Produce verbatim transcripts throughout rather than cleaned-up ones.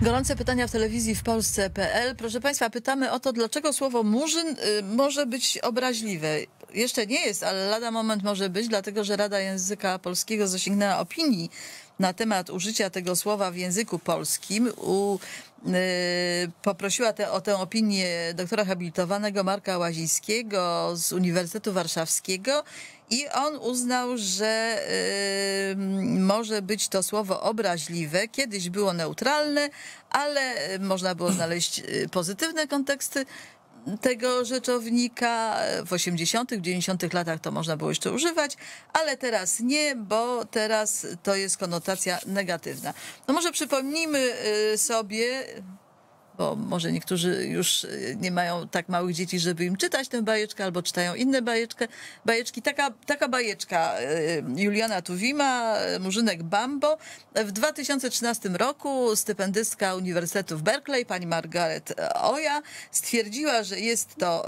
Gorące pytania w telewizji w Polsce kropka pe el. Proszę Państwa, pytamy o to, dlaczego słowo murzyn y, może być obraźliwe. Jeszcze nie jest, ale lada moment może być, dlatego że Rada Języka Polskiego zasięgnęła opinii na temat użycia tego słowa w języku polskim. U, y, poprosiła te, o tę opinię doktora habilitowanego Marka Łazińskiego z Uniwersytetu Warszawskiego i on uznał, że y, może być to słowo obraźliwe. Kiedyś było neutralne, ale można było znaleźć pozytywne konteksty tego rzeczownika. W osiemdziesiątych, dziewięćdziesiątych latach to można było jeszcze używać, ale teraz nie, bo teraz to jest konotacja negatywna. No może przypomnijmy sobie, bo może niektórzy już nie mają tak małych dzieci, żeby im czytać tę bajeczkę, albo czytają inne bajeczkę, bajeczki. Taka, taka bajeczka Juliana Tuwima, Murzynek Bambo. W dwa tysiące trzynastym roku stypendystka Uniwersytetu w Berkeley, pani Margaret Oja, stwierdziła, że jest to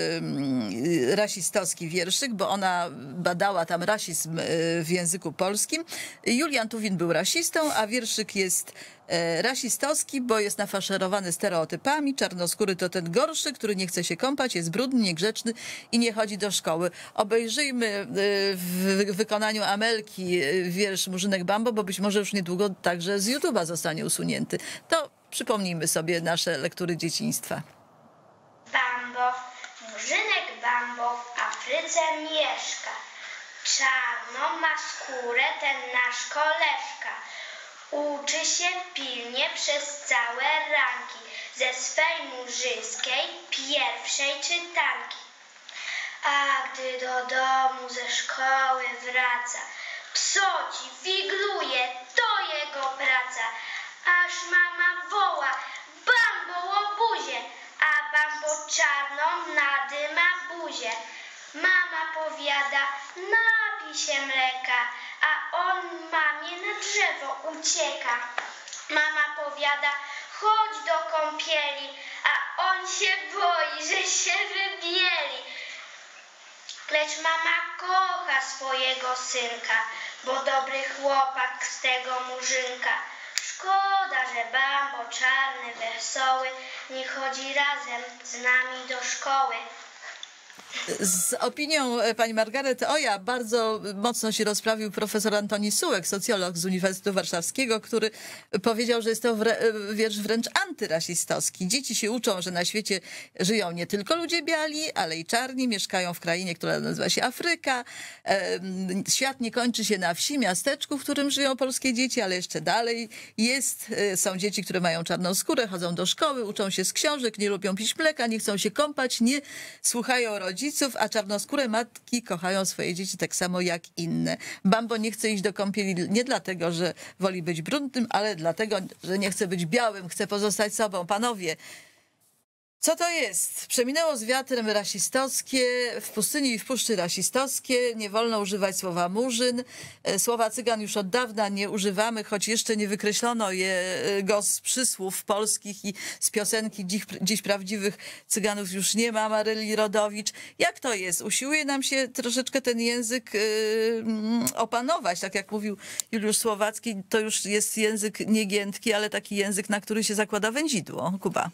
y, rasistowski wierszyk, bo ona badała tam rasizm w języku polskim. Julian Tuwim był rasistą, a wierszyk jest rasistowski, bo jest nafaszerowany stereotypami. Czarnoskóry to ten gorszy, który nie chce się kąpać, jest brudny, niegrzeczny i nie chodzi do szkoły. Obejrzyjmy w wykonaniu Amelki wiersz Murzynek Bambo, bo być może już niedługo także z YouTube'a zostanie usunięty. To przypomnijmy sobie nasze lektury dzieciństwa. Bambo, Murzynek Bambo w Afryce mieszka. Czarną ma skórę ten nasz koleżka. Uczy się pilnie przez całe ranki ze swej murzyńskiej pierwszej czytanki. A gdy do domu ze szkoły wraca, psoci, wigluje, to jego praca. Aż mama woła, Bambo łobuzie, a Bambo czarną nadyma buzię. Mama powiada, napij się mleka, a on mamie na drzewo ucieka. Mama powiada, chodź do kąpieli, a on się boi, że się wybieli. Lecz mama kocha swojego synka, bo dobry chłopak z tego murzynka. Szkoda, że Bambo czarny, wesoły, nie chodzi razem z nami do szkoły. Z opinią pani Margaret Oja bardzo mocno się rozprawił profesor Antoni Sułek, socjolog z Uniwersytetu Warszawskiego, który powiedział, że jest to wiersz wręcz antyrasistowski. Dzieci się uczą, że na świecie żyją nie tylko ludzie biali, ale i czarni, mieszkają w krainie, która nazywa się Afryka. Świat nie kończy się na wsi, miasteczku, w którym żyją polskie dzieci, ale jeszcze dalej jest. Są dzieci, które mają czarną skórę, chodzą do szkoły, uczą się z książek, nie lubią pić mleka, nie chcą się kąpać, nie słuchają rodziców, a czarnoskóre matki kochają swoje dzieci tak samo jak inne. Bambo nie chce iść do kąpieli nie dlatego, że woli być brudnym, ale dlatego, że nie chce być białym, chce pozostać sobą. Panowie, co to jest? Przeminęło z wiatrem rasistowskie, w pustyni i w puszczy rasistowskie, nie wolno używać słowa murzyn. Słowa cygan już od dawna nie używamy, choć jeszcze nie wykreślono je go z przysłów polskich i z piosenki Dziś, dziś prawdziwych cyganów już nie ma, Maryli Rodowicz. Jak to jest? Usiłuje nam się troszeczkę ten język yy, opanować, tak jak mówił Juliusz Słowacki, to już jest język niegiętki, ale taki język, na który się zakłada wędzidło. Kuba.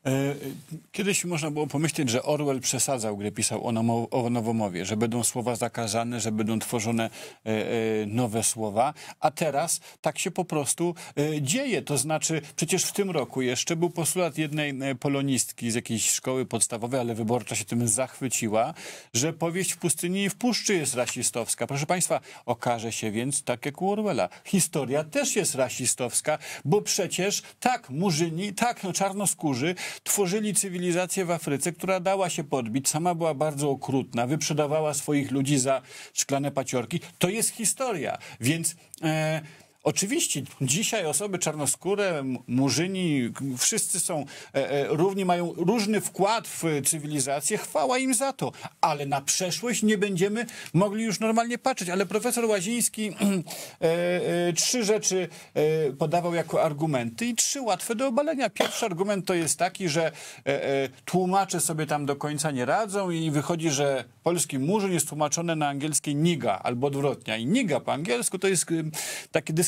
Kiedyś można było pomyśleć, że Orwell przesadzał, gdy pisał o, nomo, o nowomowie, że będą słowa zakazane, że będą tworzone e, e, nowe słowa, a teraz tak się po prostu e, dzieje. To znaczy, przecież w tym roku jeszcze był postulat jednej polonistki z jakiejś szkoły podstawowej, ale wyborcza się tym zachwyciła, że powieść w pustyni i w puszczy jest rasistowska. Proszę Państwa, okaże się więc, tak jak u Orwella, historia też jest rasistowska, bo przecież tak murzyni, tak no, czarnoskórzy tworzyli cywilizację w Afryce, która dała się podbić, sama była bardzo okrutna, wyprzedawała swoich ludzi za szklane paciorki. To jest historia, więc e, oczywiście dzisiaj osoby czarnoskóre, murzyni, wszyscy są e, e, równi, mają różny wkład w cywilizację, chwała im za to, ale na przeszłość nie będziemy mogli już normalnie patrzeć. Ale profesor Łaziński e, e, trzy rzeczy e, podawał jako argumenty i trzy łatwe do obalenia. Pierwszy argument to jest taki, że e, e, tłumacze sobie tam do końca nie radzą i wychodzi, że polski murzyn jest tłumaczone na angielskiej niga albo odwrotnie. I niga po angielsku to jest e, takie dyskryminacja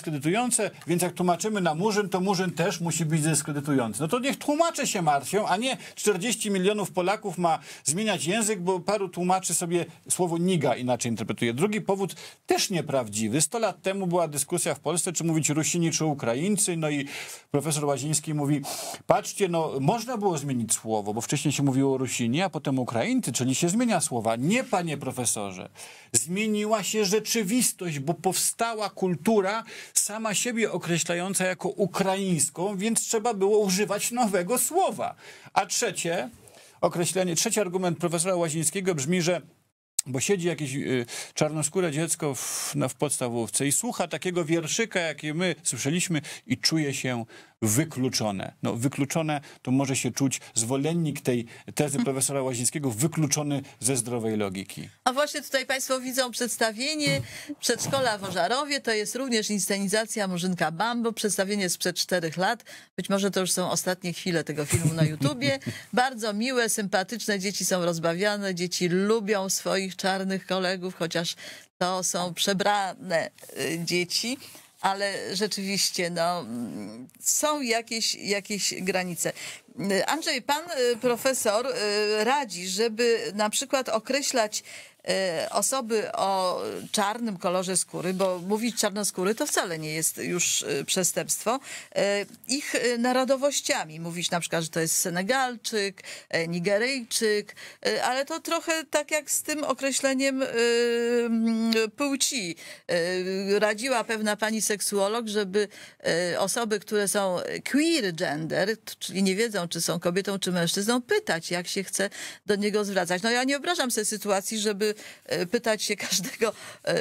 dyskredytujące, więc jak tłumaczymy na Murzyn, to Murzyn też musi być dyskredytujący. No to niech tłumacze się martwią, a nie czterdzieści milionów Polaków ma zmieniać język, bo paru tłumaczy sobie słowo niga inaczej interpretuje. Drugi powód też nieprawdziwy. Sto lat temu była dyskusja w Polsce, czy mówić Rusini, czy Ukraińcy, no i profesor Łaziński mówi, patrzcie, no można było zmienić słowo, bo wcześniej się mówiło Rusini, a potem Ukraińcy, czyli się zmienia słowa. Nie, panie profesorze. Zmieniła się rzeczywistość, bo powstała kultura sama siebie określająca jako ukraińską, więc trzeba było używać nowego słowa. A trzecie, określenie, trzeci argument profesora Łazińskiego brzmi, że bo siedzi jakieś y, czarnoskóre dziecko w, no, w podstawówce i słucha takiego wierszyka, jaki my słyszeliśmy i czuje się wykluczone. No wykluczone to może się czuć zwolennik tej tezy profesora Łazińskiego, wykluczony ze zdrowej logiki. A właśnie tutaj państwo widzą przedstawienie Przedszkola w Ożarowie. To jest również inscenizacja Murzynka Bambo. Przedstawienie sprzed czterech lat. Być może to już są ostatnie chwile tego filmu na YouTubie. Bardzo miłe, sympatyczne. Dzieci są rozbawiane. Dzieci lubią swoich czarnych kolegów, chociaż to są przebrane y, dzieci. Ale rzeczywiście no, są jakieś, jakieś granice. Andrzej, pan profesor radzi, żeby na przykład określać osoby o czarnym kolorze skóry, bo mówić czarnoskóry to wcale nie jest już przestępstwo, ich narodowościami. Mówić na przykład, że to jest Senegalczyk, Nigeryjczyk, ale to trochę tak jak z tym określeniem płci. Radziła pewna pani seksuolog, żeby osoby, które są queer gender, czyli nie wiedzą, czy są kobietą, czy mężczyzną, pytać, jak się chce do niego zwracać. No ja nie wyobrażam sobie sytuacji, żeby pytać się każdego,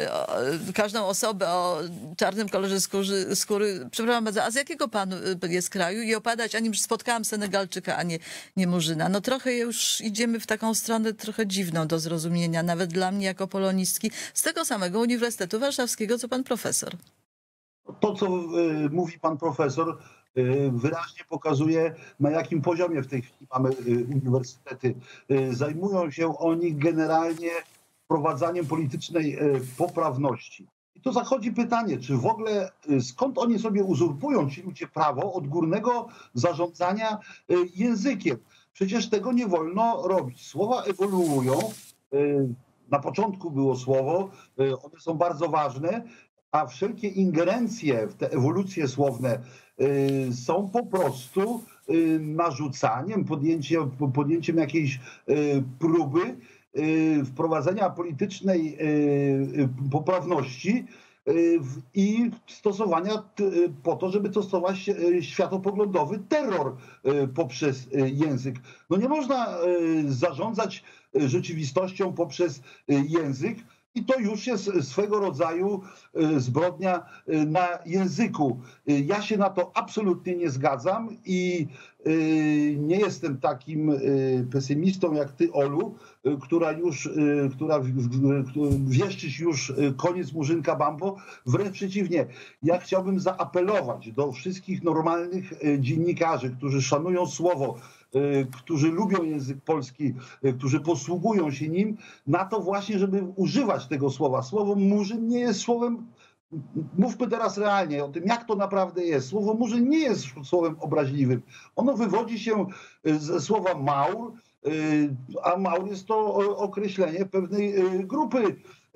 każdą osobę o czarnym kolorze skóry, skóry, przepraszam bardzo, a z jakiego pan jest kraju? I opadać, a nim spotkałam Senegalczyka, a nie, nie Murzyna. No trochę już idziemy w taką stronę trochę dziwną do zrozumienia, nawet dla mnie jako polonistki, z tego samego Uniwersytetu Warszawskiego, co pan profesor. To, co y, mówi pan profesor, y, wyraźnie pokazuje, na jakim poziomie w tej chwili mamy y, uniwersytety. Y, zajmują się oni generalnie wprowadzaniem politycznej y, poprawności. I tu zachodzi pytanie, czy w ogóle y, skąd oni sobie uzurpują, ci ludzie, prawo odgórnego zarządzania y, językiem. Przecież tego nie wolno robić. Słowa ewoluują. Y, na początku było słowo, y, one są bardzo ważne, a wszelkie ingerencje w te ewolucje słowne y, są po prostu y, narzucaniem, podjęciem, podjęciem jakiejś y, próby y, wprowadzenia politycznej y, poprawności y, i stosowania y, po to, żeby stosować y, światopoglądowy terror y, poprzez y, język. No nie można y, zarządzać rzeczywistością poprzez y, język. I to już jest swego rodzaju zbrodnia na języku. Ja się na to absolutnie nie zgadzam i nie jestem takim pesymistą jak ty, Olu, która już, która wieszczyć już koniec Murzynka Bambo. Wręcz przeciwnie. Ja chciałbym zaapelować do wszystkich normalnych dziennikarzy, którzy szanują słowo, którzy lubią język polski, którzy posługują się nim, na to właśnie, żeby używać tego słowa. Słowo Murzyn nie jest słowem, mówmy teraz realnie o tym, jak to naprawdę jest. Słowo Murzyn nie jest słowem obraźliwym. Ono wywodzi się ze słowa Maur, a Maur jest to określenie pewnej grupy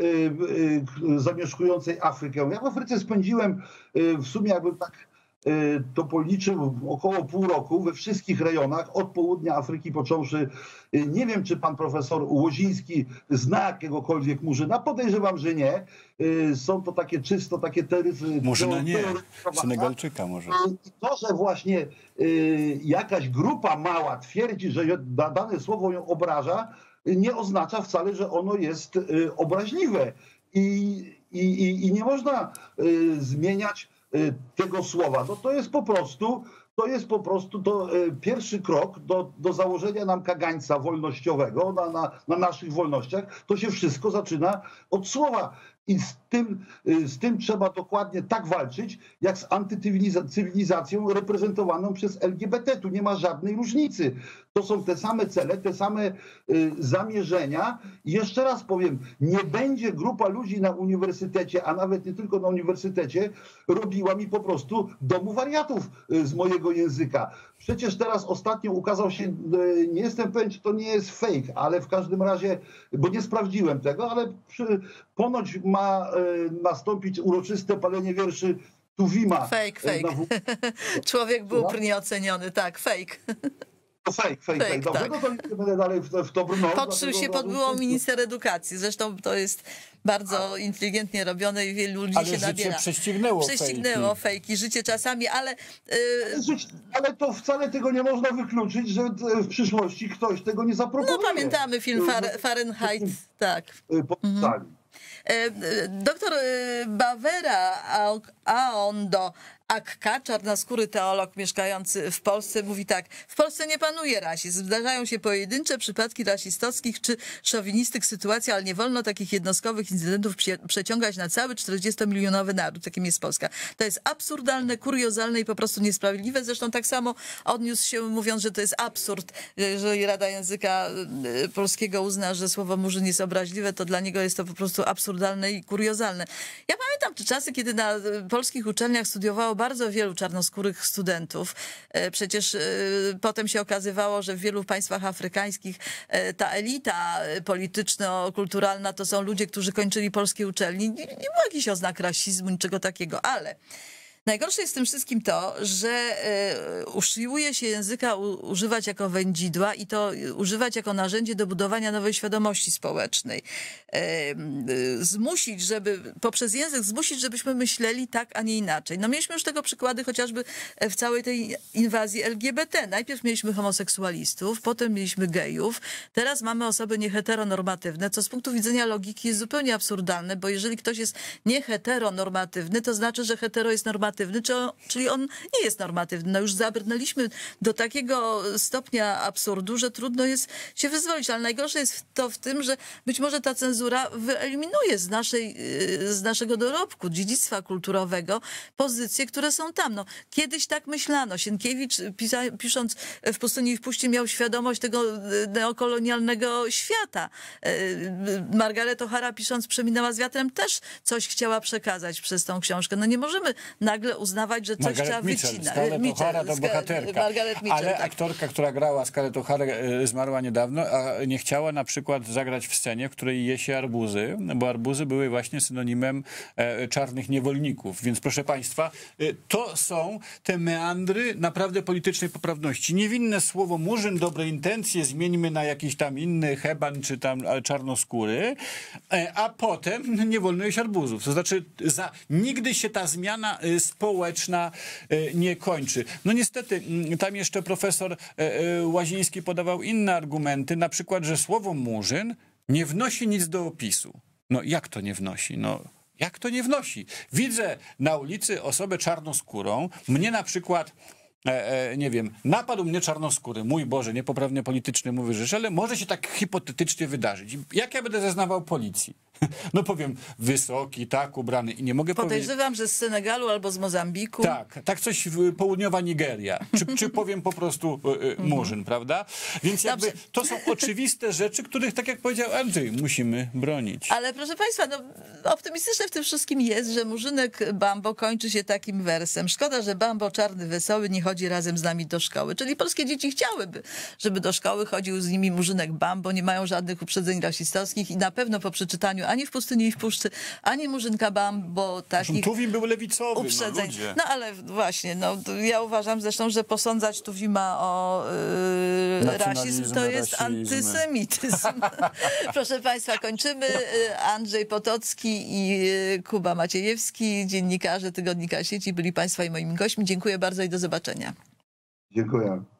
zamieszkującej Afrykę. Ja w Afryce spędziłem w sumie, jakbym tak to policzył, około pół roku we wszystkich rejonach, od południa Afryki począwszy. Nie wiem, czy pan profesor Łoziński zna jakiegokolwiek Murzyna. Podejrzewam, że nie. Są to takie czysto takie terytoria. Murzyna nie, Senegalczyka może. I to, że właśnie jakaś grupa mała twierdzi, że dane słowo ją obraża, nie oznacza wcale, że ono jest obraźliwe. I, i, i nie można zmieniać tego słowa. No to jest po prostu, to jest po prostu to pierwszy krok do, do założenia nam kagańca wolnościowego na, na, na naszych wolnościach. To się wszystko zaczyna od słowa. I z tym, z tym trzeba dokładnie tak walczyć, jak z antycywilizacją reprezentowaną przez L G B T. Tu nie ma żadnej różnicy. To są te same cele, te same zamierzenia. I jeszcze raz powiem, nie będzie grupa ludzi na uniwersytecie, a nawet nie tylko na uniwersytecie, robiła mi po prostu domu wariatów z mojego języka. Przecież teraz ostatnio ukazał się, nie jestem pewien, czy to nie jest fake, ale w każdym razie, bo nie sprawdziłem tego, ale przy, ponoć ma nastąpić uroczyste palenie wierszy Tuwima. Fake, fake. Człowiek był no? nieoceniony, tak, fake. To fake, fake, fake. Dobrze, tak. No to nie będę dalej w, w to brnął. Podszył się pod byłą minister edukacji. Zresztą to jest bardzo A. inteligentnie robione i wielu ludzi ale się życie nabiera. prześcignęło Prześcignęło fejki. fejki, życie czasami, ale... Yy... Ale to wcale tego nie można wykluczyć, że w przyszłości ktoś tego nie zaproponuje. No pamiętamy film Fahrenheit, tak. Mhm. Doktor Bawera Aondo Akka, czarnoskóry teolog mieszkający w Polsce, mówi tak: w Polsce nie panuje rasizm. Zdarzają się pojedyncze przypadki rasistowskich czy szowinistych sytuacji, ale nie wolno takich jednostkowych incydentów przeciągać na cały czterdziestomilionowy naród, jakim jest Polska. To jest absurdalne, kuriozalne i po prostu niesprawiedliwe. Zresztą tak samo odniósł się, mówiąc, że to jest absurd. Jeżeli Rada Języka Polskiego uzna, że słowo murzyn jest obraźliwe, to dla niego jest to po prostu absurdalne i kuriozalne. Ja pamiętam te czasy, kiedy na polskich uczelniach studiowało bardzo wielu czarnoskórych studentów. Przecież potem się okazywało, że w wielu państwach afrykańskich ta elita polityczno-kulturalna to są ludzie, którzy kończyli polskie uczelnie. Nie, nie było jakichś oznak rasizmu, niczego takiego, ale najgorsze jest w tym wszystkim to, że usiłuje się języka używać jako wędzidła i to używać jako narzędzie do budowania nowej świadomości społecznej. Zmusić, żeby, poprzez język zmusić, żebyśmy myśleli tak, a nie inaczej. No mieliśmy już tego przykłady chociażby w całej tej inwazji L G B T. Najpierw mieliśmy homoseksualistów, potem mieliśmy gejów, teraz mamy osoby nieheteronormatywne, co z punktu widzenia logiki jest zupełnie absurdalne, bo jeżeli ktoś jest nieheteronormatywny, to znaczy, że hetero jest normatywny, czyli on nie jest normatywny. No już zabrnęliśmy do takiego stopnia absurdu, że trudno jest się wyzwolić, ale najgorsze jest to w tym, że być może ta cenzura wyeliminuje z, naszej, z naszego dorobku, dziedzictwa kulturowego pozycje, które są tam. No, kiedyś tak myślano. Sienkiewicz, pisa, pisząc w Pustyni i w Puści, miał świadomość tego neokolonialnego świata. Margaret O'Hara, pisząc Przeminęła z wiatrem, też coś chciała przekazać przez tą książkę. No nie możemy nagle uznawać, że coś Margaret trzeba Mitchell, wycinać. Scarlett O'Hara to bohaterka, Mitchell, ale tak. aktorka, która grała Scarlett O'Hara, zmarła niedawno, a nie chciała na przykład zagrać w scenie, w której je się arbuzy, bo arbuzy były właśnie synonimem e, czarnych niewolników. Więc proszę państwa, e, to są te meandry naprawdę politycznej poprawności. Niewinne słowo murzyn, dobre intencje zmieńmy na jakiś tam inny heban, czy tam czarnoskóry, e, a potem nie wolno jeść arbuzów. To znaczy za, nigdy się ta zmiana społeczna nie kończy. No niestety, tam jeszcze profesor Łaziński podawał inne argumenty, na przykład, że słowo murzyn nie wnosi nic do opisu. No jak to nie wnosi? No jak to nie wnosi? Widzę na ulicy osobę czarnoskórą, mnie na przykład E, e, nie wiem, napadł mnie czarnoskóry, mój Boże, niepoprawnie polityczny mówi rzecz, ale może się tak hipotetycznie wydarzyć. Jak ja będę zeznawał policji? No powiem, wysoki, tak, ubrany i nie mogę powiedzieć... Podejrzewam, że z Senegalu albo z Mozambiku. Tak, tak coś w południowa Nigeria. Czy, czy powiem po prostu y, y, murzyn, prawda? Więc jakby Dobrze. to są oczywiste rzeczy, których, tak jak powiedział Andrzej, musimy bronić. Ale proszę państwa, no, optymistyczne w tym wszystkim jest, że murzynek Bambo kończy się takim wersem: szkoda, że Bambo czarny wesoły nie chodzi razem z nami do szkoły. Czyli polskie dzieci chciałyby, żeby do szkoły chodził z nimi murzynek Bambo, nie mają żadnych uprzedzeń rasistowskich i na pewno po przeczytaniu ani w Pustyni i w Puszczy, ani murzynka Bambo takich Tuwim był lewicowy, uprzedzeń. No, no ale właśnie, no, ja uważam zresztą, że posądzać Tuwima o yy, rasizm to jest rasizm. antysemityzm. Proszę państwa, kończymy. Andrzej Potocki i Kuba Maciejewski, dziennikarze Tygodnika Sieci, byli państwa i moimi gośćmi. Dziękuję bardzo i do zobaczenia. Dziękuję.